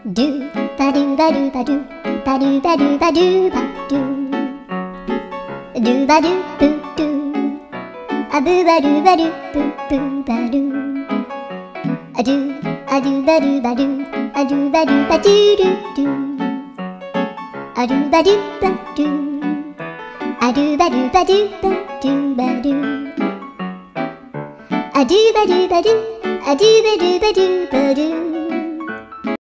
ドゥバドゥバドゥバドゥバドゥバドゥバドゥバドゥドゥバドゥブドゥアブバドゥバドゥブブバドゥアドゥアドゥバドゥバドゥアドゥバドゥバドゥドゥドゥアドゥバドゥバドゥアドゥバドゥバドゥバドゥバドゥアドゥバドゥバドゥアドゥバドゥバドゥバドゥ